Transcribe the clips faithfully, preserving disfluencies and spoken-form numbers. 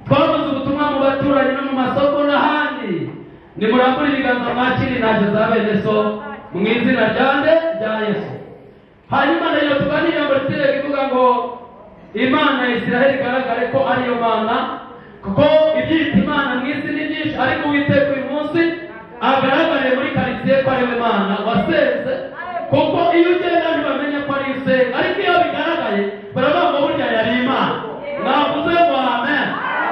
twavuze ubutumwa mu baturanyi no mu masoko n'ahandi nimurambure ibiganza mwakiri ntacyo za bene so mu izina ryande rya Yesu. Hanyuma nayo tuganira ngo ritire ivuga ngo Imana ya Isiraheli igaragare ko ariyo Mana, kuko ibyita Imana mu isi ni byinshi, ariko Uwiteka uyu munsi agaragare muri karitsiye ko ariwe Mana wasenze, kuko iyo ugenda ntibamenya ko ari usenga, ariko iyo bigaragaye baravuga ngo burya yari Imana. Navuze ngo amen.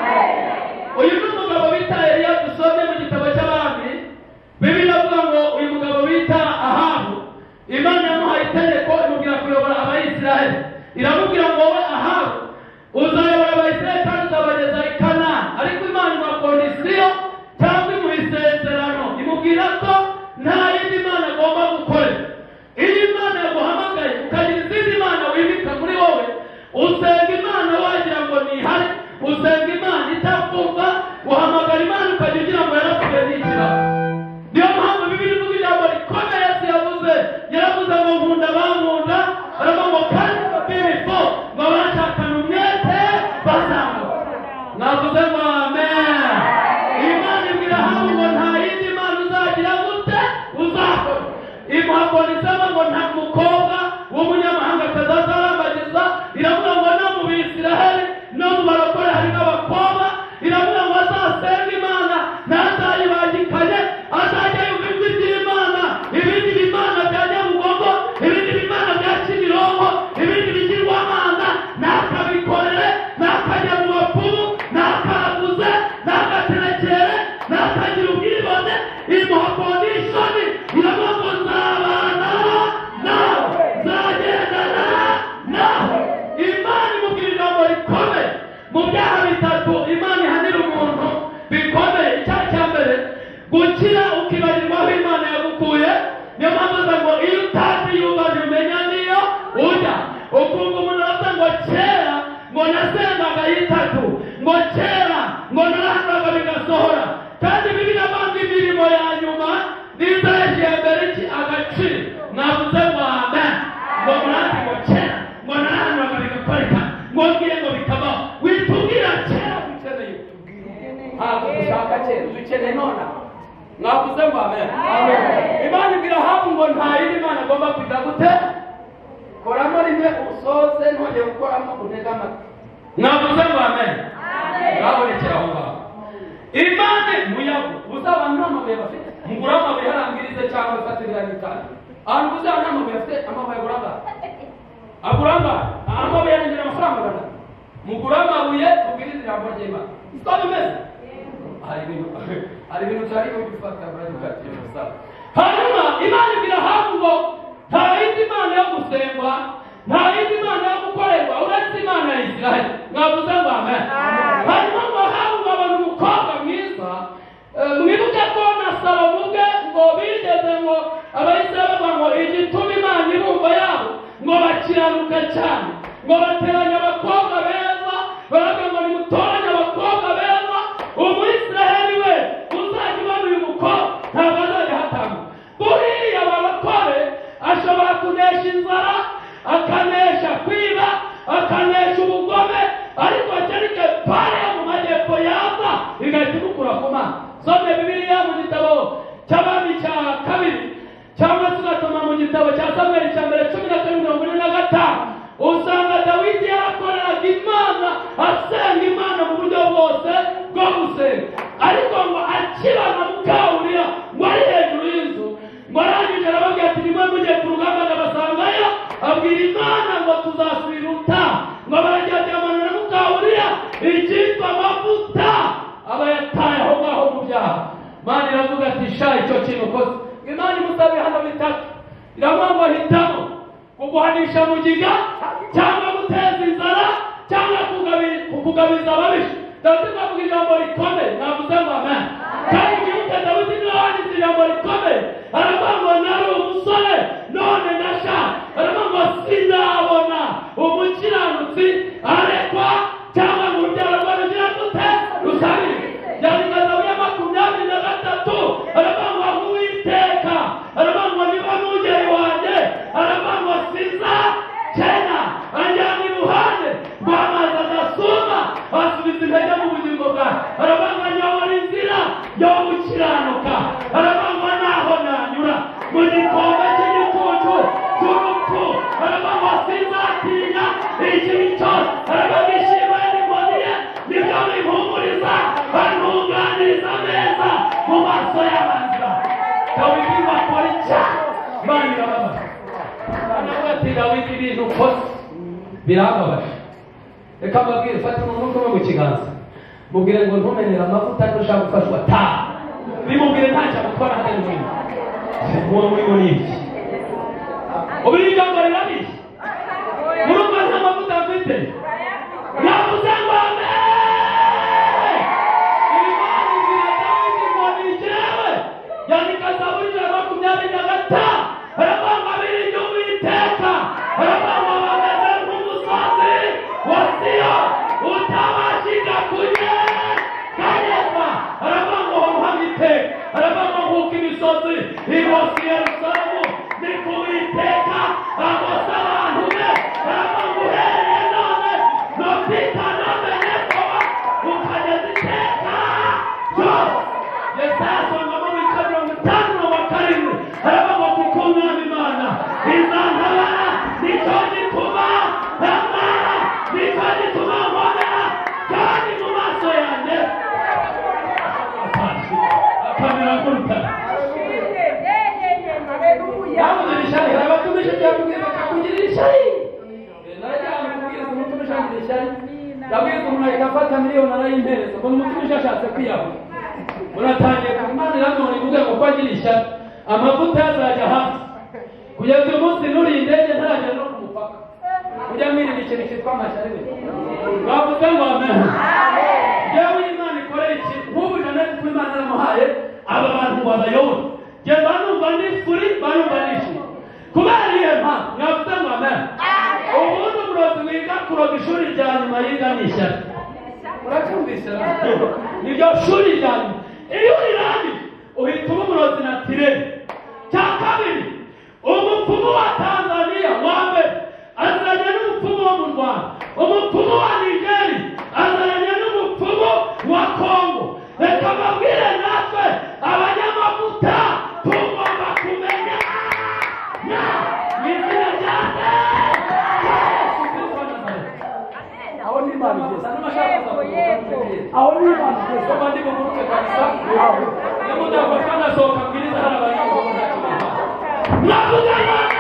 Uyu ni umugabo bita Eliya dusomye mu gitabo cy'Abami. Bibiliya ivuga ngo uyu mugabo bita Ahabu, Imana yamuhaye itegeko imubwira kuyobora Abayisiraheli. Iramubwira ngo wowe Ahabu uzayobora Abayisiraheli kandi uzabageza i Kanani, ariko Imana imuha kondisiyo cyangwa imuha isezerano, imubwira ko nta yindi Mana agomba gukorera. Iyo Imana yaguhamagaye ukagira izindi Mana wibika muri wowe, usenga Imana wagira ngo ntihari, usenga Imana itakumva, uhamagara Imana ukagira ugira ngo yarapfuye n'ikiraro. Niyo mpamvu Bibiliya ivuga ijambo rikomeye Yesu yavuze, yaravuze ngo nkunda bankunda, aravuga ngo kandi babirifo ngo bashakana umwete bazanga. Navuze ngo amen. Imana ibwira Ahabu ngo nta yindi Mana uzagira gute uzakora. Imuha kondisiyo ngo nta mukobwa w'umunyamahanga atazarambagiza. Iravuga ngo no mu Bisiraheli no mu barokore harimo abakobwa. Iravuga ngo azasenga Imana ntazayibangikanye, azajya yumva ijwi ry'Imana. Ibindi bimana bya Nyabugogo, ibindi bimana bya Kimironko, ibindi bigirwamana nakabikorere, nakajya mu bapfumu, nakaraguze, nakaterekere, nakagira ubwibone. Imuha kondishoni, iravuga ngo nzabana nawe, nzagendana nawe. Imana imubwira ijambo rikomeye mu byaha bitatu Imana ihanira umuntu bikomeye. Icyaha cya mbere gukira ukibagirwa aho Imana yagukuye. Niyo mpamvu ngo iyo utazi yubaje umenya niyo ujya. Ukumva umuntu aravuga ngo kera ngo nasengaga yitatu, ngo kera ngo narahanaga bigasohora. Kandi Bibiliya ivuga imirimo ya nyuma n'izaheshiye mbere iki agaciro. Navuze ngo amen. Ngo murati ngo kera ngo narahanaga bigakoreka, ngo ngiye ngo bikabaho. Witubwira kera dukeneye, ntabwo dushaka kera, dukeneye nona. Navuze ngo amen. Imana ibwira Ahabu ngo nta yindi Mana agomba kujya gute koramo rimwe usoze ntongeye gukoramo untege amatwi. Navuze ngo amen. Ngaborekera aho ngaho. Imana muyago uzaba nta mabuye bafite, mugura amabuye harangirize cyangwa ifatirira n'itanu. Ahantu uzaba nta mabuye afite, amabuye aguranga aguranga amabuye yangira amafaranga agana. Mugura amabuye ubwiriza ijambo ry'Imana. Siko bimeze. Hari ibintu hari ibintu cyari ko bifata baradukati gusa. Hanyuma Imana ibwira Ahabu ngo nta yindi Mana yo gusengwa, nta yindi Mana yo gukorerwa uretse Imana ya Isiraheli. Mwavuze ngo amen. Hanyuma ngo Ahabu ngo abona umukobwa mwiza. Mwibuke ko na Salomo ubwe ngo bigeze ngo Abayisiraheli bavuga ngo igituma Imana irumva yabo ngo bakiranuka cyane, ngo bateranya abakobwa beza, baravuga ngo nimutoranye abakobwa beza. Umuyisiraheli we uzajya ubona uyu mukobwa ntabwo azajya hatanga. Buriya abakore ashobora kunesha inzara, akanesha kwiba, akanesha ubugome, ariko kereke pale yo mu majyepfo yaza igahita imukura ku mana. Some Bibiliya mu gitabo cy'Abami cya kabiri cyangwa se ugatuma mu gitabo cya Samweli cya mbere cumi na kane mirongo ine na gatanu, usanga Dawidi yarakoreraga Imana, asenga Imana mu buryo bwose bwo gusenga. Ariko ngo akibana Mukawuriya ngo ari hejuru y'inzu, ngo arangije arababwira ati nimwe mugiye ku rugamba ndabasangayo. Abwira Imana ngo tuzasubira uta, ngo baragira aryamana na Mukawuriya icyitwa amavuta aba yataye aho ngaho mu byaha. Imana iravuga ati sha icyo kintu ukoze. Imana imusabe hano bitatu, iravuga ngo hitamo kuguhanisha mugiga cyangwa guteza inzara cyangwa kukugabiza ababisha. Dawidi avuga ijambo rikomeye. Navuze ngo amen. Kandi mwibuke Dawidi niwe wanditse ijambo rikomeye. Aravuga ngo nari umusore none ndasha. Aravuga ngo sinabona umukiranutsi arekwa cyangwa ngo urubyaro rwe rugira gute rusabire. Yandika Zaburi makumyabiri na gatatu. Aravuga ngo Uwiteka, aravuga ngo niba mugeri wanjye, aravuga ngo siza tena anjyana iruhande rw'amazi adasuma, asubiza intege mu bugingo bwawe. Arabanga nyobora inzira yo gukiranuka. Arabanga naho nanyura mu gikombe cy'igitutu cy'urupfu. Arabanga sinzatinya ikibi cyose. Arabanga ishimwe n'imoniye nibyo bimpumuriza, bantunganiriza neza mu maso y'abanzi. Dawidi bakora icyaha Imana irababaza. Anavuga ati Dawidi ibintu ukoze birababaje. Reka mbabwire, fata umuntu umwe mu kiganza mubwire ngo ntumenere amavuta ntushaka gufashwa ta bimubwire ntacyo gukora hano n'ibindi uwo muri muri iki ubu ijambo rirabizi murumva nta mavuta afite navuze ngo amen. Imana ibwira Dawidi ngo ni jyewe yandika Zaburi ijana na makumyabiri na gatanu aravuga abirinda Uwiteka aravuga bameze nk'umusozi wa Siyoni utabashika kunyeganyezwa. Aravuga ngo uhamye iteka, aravuga ngo nk'uko imisozi igose i Yerusalemu niko Uwiteka agose abantu be. Aravuga ngo uhereye none no kwita none nekoba ukageza iteka ryose. Yesaya asangamo ibice mirongo itanu na karindwi aravuga ngo kuko Umwami Imana izantabara nicyo gituma ntamara, nicyo gituma mbonera kandi mu maso yanjye akamera nk'urutare. Yamugirira ishyari, hari abatumije byakubwira bakakugirira ishyari. Narajyana kubwiriza umutumije agira ishyari, yabwiriza umuntu ahita afata miliyoni arayimpereza ngo umutumije ashatse kwiyahura. Muratangiye ku Imana iramubona ivuga ngo ko agira ishyari, amavuta yazajya hasi kugeza uyu munsi nuriye indege ntaragera no ku mupaka. Ujya mwirira ikintu cyitwa amashyari we bavuze ngo amen. Yewe Imana ikoreye iki nk'ubu Jeannette ko Imana yaramuhaye aba bantu babayobora. Jye banumva ndi furi banumva nishimye kubera iyo mpamvu mwavuze ngo amen. Ubundi umurozi wiga kuroga ishuri rya nyuma yiga ni ishyari. Muracyumvise niryo shuri rya nyuma. Iyo urirangije uhita uba umurozi na tireni. Cya kabiri umupfumu wa Tanzania wa mbere azanye n'umupfumu wo mu Rwanda, umupfumu wa Nigeri azanye n'umupfumu wa Kongo. Reka mbabwire natwe abanyamavuta tugomba kumenya na izina rya Yesu Kristo wa Nazareti. Aho ni Imana igeze, aho ni Imana igeze. Kuba ndi buguruke kabisa nimudafashwa nasohoka mbwiriza hari abanyamavuta navuze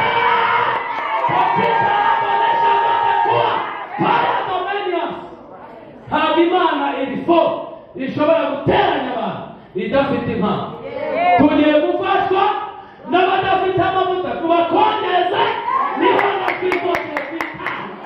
ntabwo Imana irifo ishobora guteranya abantu idafite impamvu. Tugiye gufashwa n'abadafite amavuta tubakongeze niba nakwifoteye kwita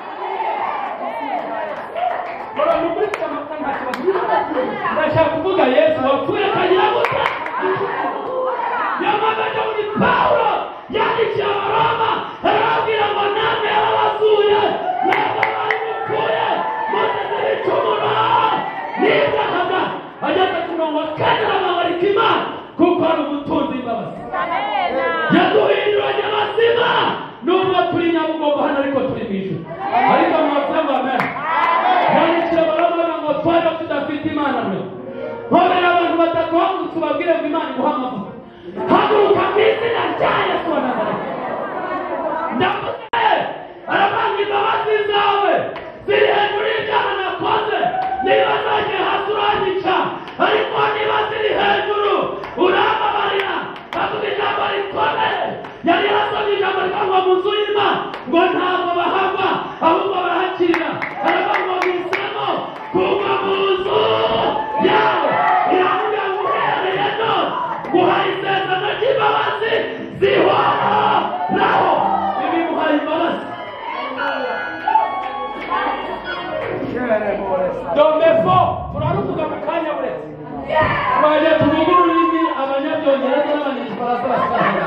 ndashaka kuvuga Yesu wapfuye akagira gute. Nyamagaje muri Pawulo yandikiye Abaroma arababwira ngo namwe ababasuye ntabwo bari mupfuye muzize ibicumuro n'ibyaha. Ageze ku murongo wa kane arababarika Imana kuko ari ubutunzi imbabazi. Yaduhinduranye abazima nubwo turi Nyabugogo hano ariko turi mu ijuru. Ariko mwavuze ngo amen. Yandikiye Abaroma ngo twari tudafite Imana mwe nkobera abantu batatu ahubwo tubabwire ngo Imana iguha amavuta. Haguruka mu izina rya Yesu wa Nazareti. Ndavuze arabanga imbabazi zawe ziri hejuru y'ibyaha nakoze. Niba zagiye hasi uranyica, ariko niba ziri hejuru urambabarira. Bavuga ijambo rikomeye. Yari yarasomye ijambo rikangwa mu nzu y'Imana ngo ntabwo bahagwa ahubwo barahakirira. Aravuga ngo mwisemo kugwa mu nzu yawe. Iravuga ngo uhereye none guhaye isezerano ry'imbabazi zihoraho. Ibi guhaye imbabazi domefo turaruvuga mu kanya buretse twaje tuvuga ururimi abanyabyongereza n'abanyagifaransa basanga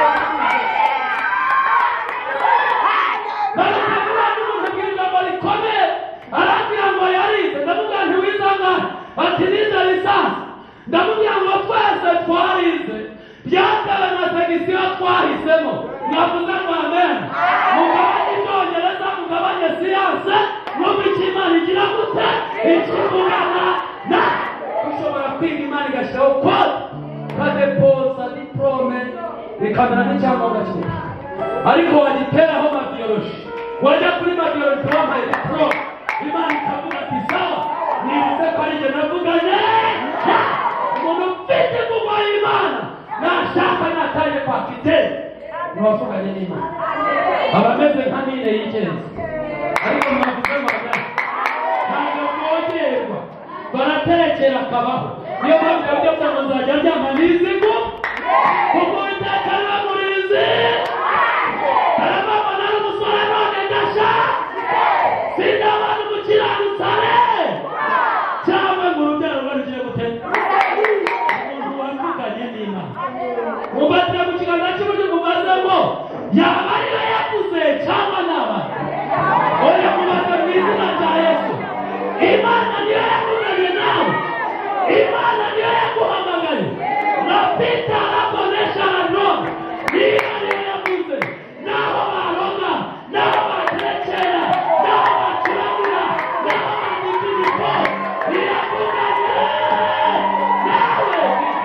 baravuga n'umuntu bw'ijambo rikomeye arabwira ngo yarize. Ndavuga ntiwizangana ati nize lisansi. Ndavuga ngo twese twarize byatewe na segisiyo twahisemo. Mwavuze ngo amen. Mugabanye ibyongereza mugabanye siyanse n'ubwo Imana igira gute ikivugana na ushobora kwiga Imana igashyiraho kode ukadepoza diplome ikamera n'icyangombwa kimwe ariko wagiteraho mabiyoloji wajya kuri mabiyoloji wambaye diplome Imana ikavuga ati sawa nibutse ko ari jye navuganye umuntu ufite imvugo y'Imana nashaka nataye kwa kiteri ntiwavuganye n'Imana aba ameze nka nine y'igenzi ariko mwavuze amagana ntabwo mwogerwa baraterekera akabaho niyo mpamvu yabyo byose nzajya aryama n'izigo kuko Uwiteka ari umurinzi arababona ari umusore none ndasha sindabona umukiranutare cyangwa ngo urubyaro rwarugiye gutema umuntu wavuganye n'Imana mubatira mu kiganza cy'uburyo mubazemo yaba ari we yavuze cyangwa naba oya mubaza mu izina rya Yesu Imana niyo yakuzanye nawe Imana niyo yaguhamagaye na Peter arakoresha Aroni niyo niyo yavuze naho baroga naho baterekera naho bacurangira naho bandika imico ntiyavuganye nawe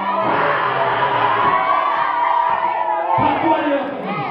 patuwa niyo yakuzanye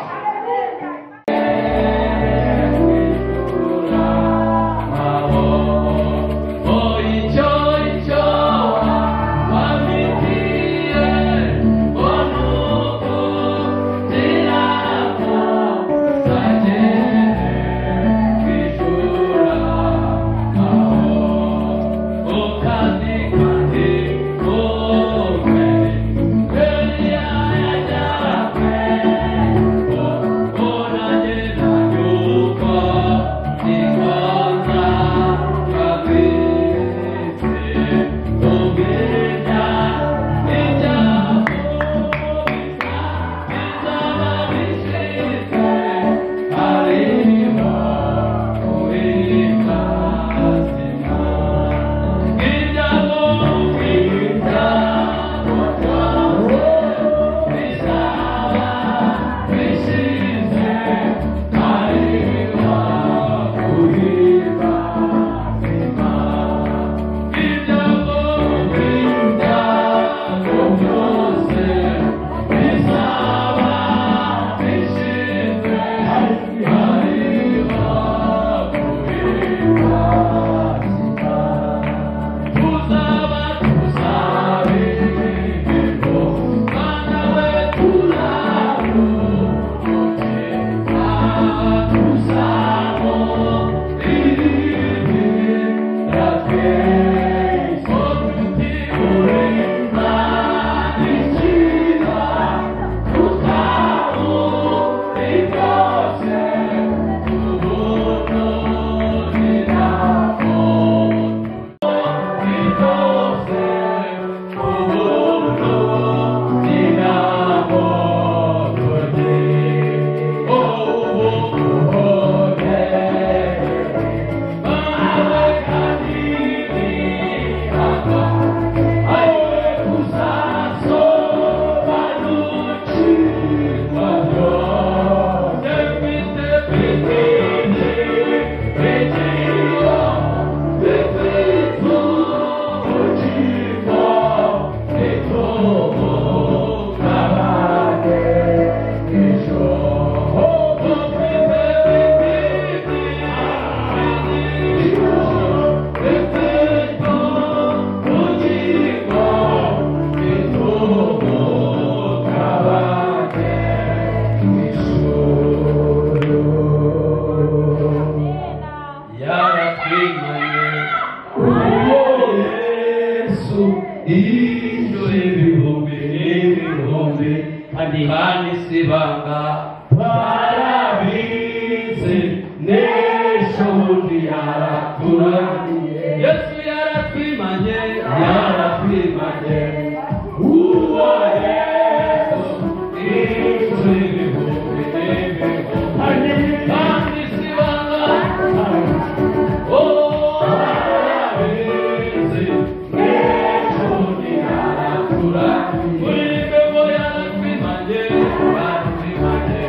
Uri bebo ya la primande, la primande.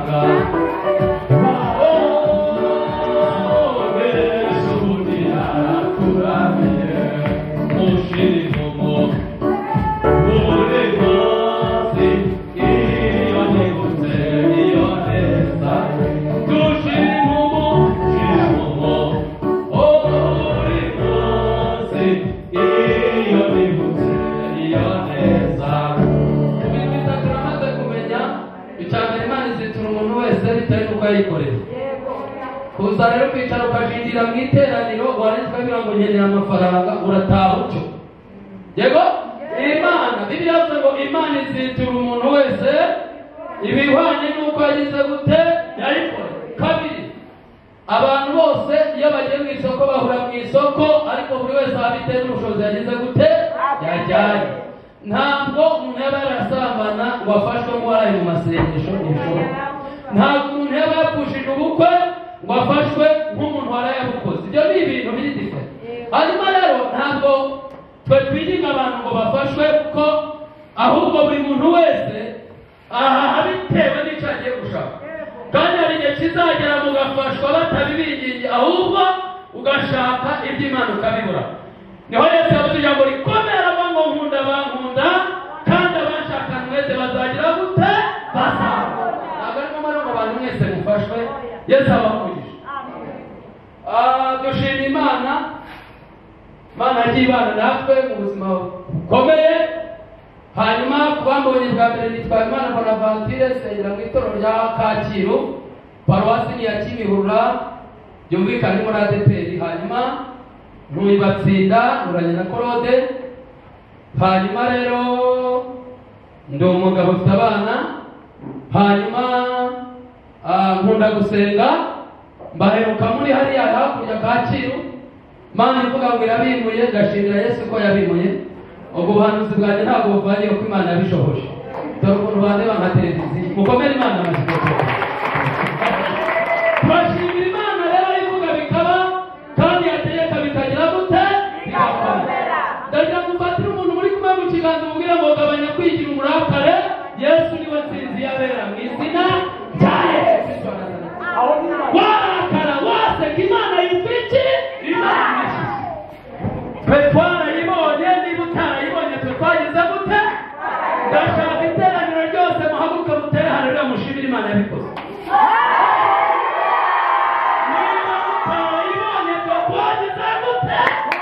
amafaranga kuza rero kwicara ukajindira mu iteraniro warangiza ukagira ngo nkeneye amafaranga urataha utyo yego Imana Bibiliya yavuze ngo Imana izitura umuntu wese ibihwanye n'uko yagize gute yayikora. Kabiri, abantu bose iyo bagiye mu isoko bahura mu isoko ariko buri wese aba bitewe n'ubushobozi yagize gute yajyanye. Ntabwo umuntu yaba yarasambana wafashwe ngo waraye mu masengesho n'ijoro. Ntabwo umuntu yaba yapfushije ubukwe ngo afashwe nk'umuntu waraye abukoze. Ibyo ni ibintu biri different. Hanyuma rero ntabwo twe twiginga abantu ngo bafashwe kuko ahubwo buri muntu wese aha bitewe n'icyo agiye gushaka. Kandi hari igihe kizagera mugafashwa batabibigingi ahubwo ugashaka iby'Imana ukabibura. Niho Yesu yavuze ijambo rikomera ngo nkunda bankunda kandi abashakana mwese bazagira gute bazaba. Ntabwo ari ngombwa ngo abantu mwese mufashwe. Yesu abakujije. Ah, dushima Imana. Imana yagiye ibana natwe mu buzima bukomeye. Hanyuma kubambonye bwa mbere nitwa Imana Bonaventure sengera mu itorero rya Kacyiru, paruwasi ya Kimihurura, byumvikane muri A D P R. Hanyuma ntuyibatsinda uranye na Claude. Hanyuma rero ndi umugabo ufite abana. Hanyuma nkunda gusenga, mbaheruka muri hariya hakurya Kacyiru. Imana ivuga ngo irabimuye, ndashimira Yesu ko yabimuye. Ubwo buhanuzi bwanjye ntabwo buvanye ko Imana yabishoboje. Dore ukuntu bandeba nka televiziyo. Mukomere Imana amashyi. Turashimira Imana rero ivuga bikaba kandi yategeka bikagira gute bigakomera. Ndagira ngo mfatire umuntu muri kumwe mu kiganza umubwire ngo gabanya kwigira umurakare. Yesu niwe nsinzi yabera mu izina rya Yesu. Warakara waseka Imana yifiki Imana Petwara yibonye niba utarayibonye twagize gute ndashaka iteraniro ryose muhaguruke mutere haleluya mushimire Imana yabikoze. Niba utarayibonye twagize gute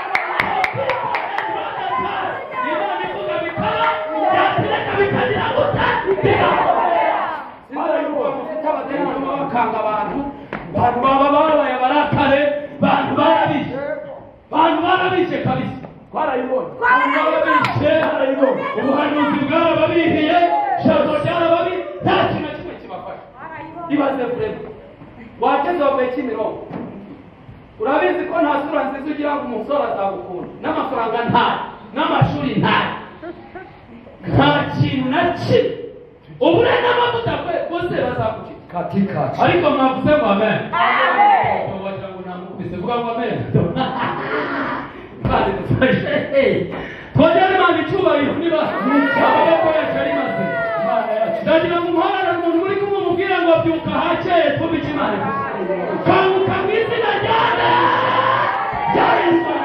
Imana ivuga bikaba yatireka bikagira gute bigakomera. Sinari yuko mufite abadeni bakanga abantu abantu baba babaye barakare bantu barabishe bantu barabishe kabisa. Twarayibonye barabishe barayibonye ubuhanuzi bwarababihiye shazo ryarababi nta kintu kimwe kibafasha. Ibaze frere wageze wabaye Kimironko urabizi ko nta sura nziza ugira ngo umusore azagukunda n'amafaranga ntayo n'amashuri ntayo nta kintu na kimwe ubure n'amavuta kwe bose bazagucika katika ariko mwavuze ngo amen amen wagira ngo namukubise vuga ngo amen kandi dufashe twajyana Imana icyubahiro niba ababoko yacu ari maze ndagira ngo umuhara umuntu muri kumubwira ngo byuka hakeye twubike Imana kanguka mu izina rya Yesu.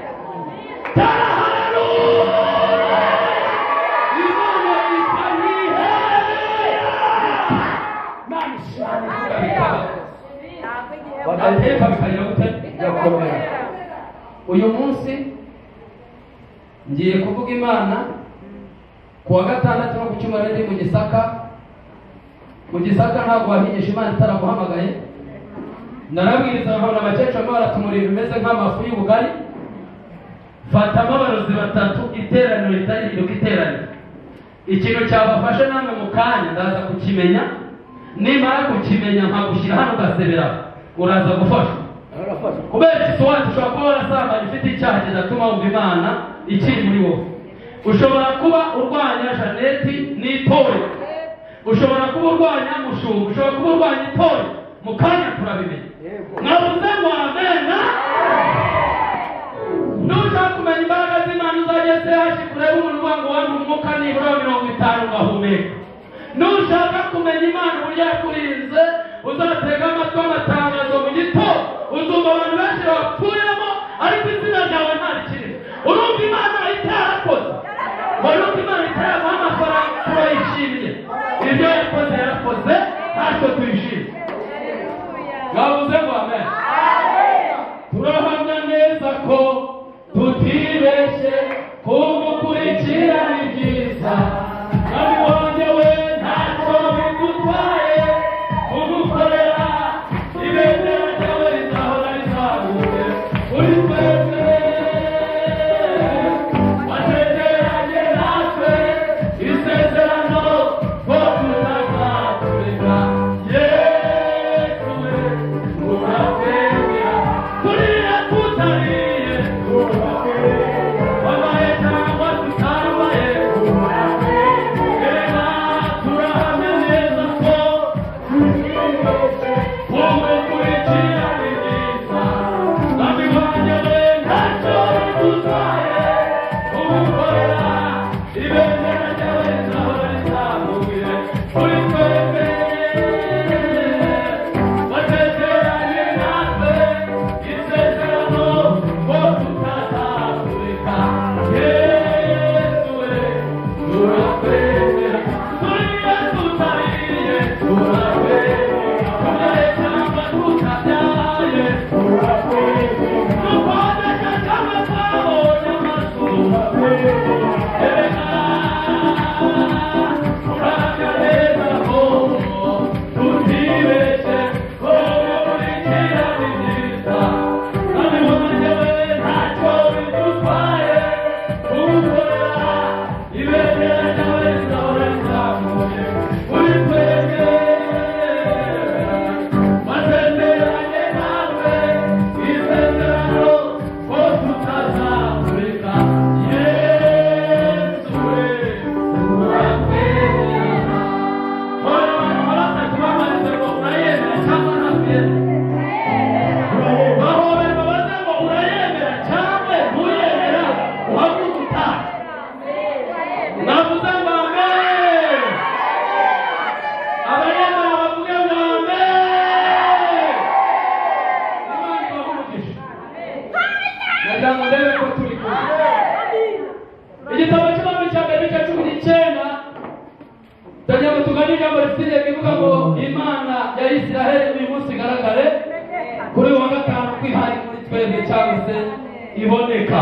Uyu munsi ngiye kuvuga Imana kuwa gatandatu no ku cyumweru ndi mu Gisaka. Mu Gisaka ntabwo wahigisha Imana itaraguhamagaye. Narabwiriza nkabona abakecuru baratumurira bimeze nk'amafu y'ubugari. Fatamo abarozi batatu iteraniro ritari iryo iteraniro. Ikintu cyabafashe namwe mu kanya ndaza kukimenya. Nimara kukimenya nkagushyira hano ugasebera uraza gufasha. Kubera iswati ushobora kuba warasambanye ufite icyaha kidatuma wumva Imana ikiri muri wowe. Ushobora kuba urwanya Janeti n'itorero. Ushobora kuba urwanya Mushumba. Ushobora kuba urwanya itorero. Mu kanya turabimenya. Mwavuze ngo amena. Nushaka kumenya imbaraga z'Imana uzajye se hashi kureba umuntu wangu wangu umwuka nibura mirongo itanu ugahumeka. nushaka kumenya Imana uburyo yakurinze uzatega amatwi amatangazo mu gito uzumva abantu benshi bapfuyemo ariko izina ryawe nta rikirimo urumva Imana itarakoze urumva Imana itaraguha amafaranga turayishimiye ibyo yakoze yarakoze ntacyo tuyishimiye bavuze ngo amen turahamya neza ko tutibeshye kumukurikira ni byiza kandi wanjye we ntacyo bigutwaye kumukorera ibendera ryawe rizahora rizamuye uri twese wasezeranye natwe isezerano ko tutazatureka Yesu we turakwemera turira tutariye wabaye cyangwa tutambaye reba turahamya neza ko kumukurikira ni byiza kandi wanjye we ntacyo bigutwaye kumukorera ibendera ryawe rizahora rizamuye kuri twebwe wasezeranye natwe isezerano ko tutazatureka Yesu we turakwemera turire tutariye turakwemera turye cyangwa tutabyaye turakwemera dukodesha cyangwa twabonye amazu erega turahamya neza ko tutibeshye ko gukurikira ni byiza kandi wanjye we ntacyo bidutwaye kumukorera ibendera ryawe rizahora rizamuye kuri twebwe wasezeranye natwe isezerano ko tutazatureka Yesu we turakwemera hora abantu baratatu bamarize ngo urayemera cyangwa ntakwemera bahobera babaze ngo urayemera cyangwa ntuyemera uhaguruka utaha navuze ngo amen abayemera bavuge ngo amen Imana ibahe umugisha nagira ngo ndebe ko turi kumwe igitabo cy'abami cya mbere cya cumi n'icyenda ndagira ngo tugane ijambo rifite rivuga ngo Imana ya Isiraheli uyu munsi igaragare kuri uyu wa gatanu kwihari muri twebwe cyangwa se iboneka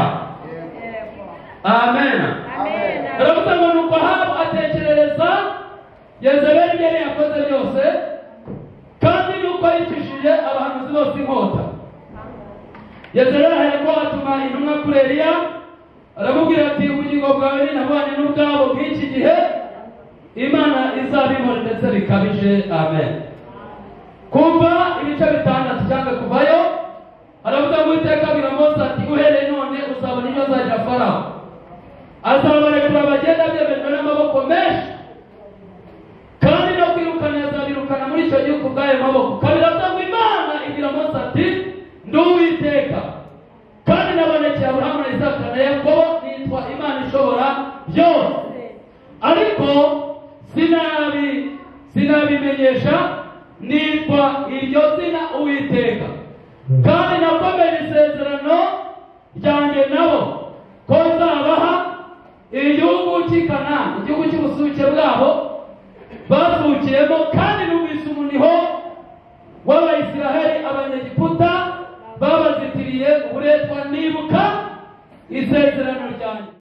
amen aravuga ngo nuko Ahabu atekerereza Yezebeli ibyo yari yakoze byose kandi nuko yicishije abahanuzi bose inkota Yezebeli aherako atuma intumwa kuri Eliya aramubwira ati ubugingo bwawe ninabanye n'ubwabo bw'iki gihe Imana izabimora ndetse bikabije amen kumva ibice bitandatu cyangwa kuvayo aravuga ngo Uwiteka abwira Mose ati uhereye none uzabona ibyo azajya Farawo azabarekura bagenda byemejwe n'amaboko menshi kandi no kwirukana yazabirukana muri icyo gihugu bw'ayo maboko kabiri avuga ngo Imana ibwira Mose ati ndi Uwiteka kandi nabonekeye Aburahamu na Isaka na Yakobo nitwa Imana ishobora byose ariko sinabi sinabimenyesha nitwa iryo zina Uwiteka kandi nakomeje isezerano ryanjye nabo ko nzabaha igihugu cy'i Kanani igihugu cy'ubusuke bwabo basukiyemo kandi numvise umuniho w'Abayisiraheli Abanyegiputa babazitiriye uburetwa nibuka isezerano ryanjye